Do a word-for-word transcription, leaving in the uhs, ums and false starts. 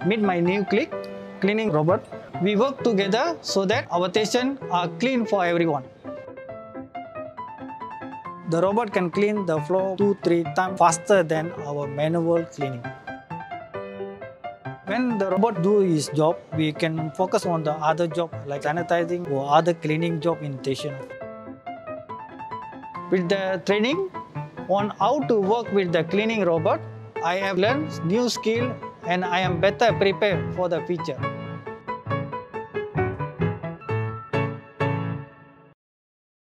meet my new click cleaning robot. We work together so that our stations are clean for everyone. The robot can clean the floor two to three times faster than our manual cleaning. When the robot do his job, we can focus on the other job like sanitizing or other cleaning job in station. With the training on how to work with the cleaning robot, I have learned new skill and I am better prepared for the future.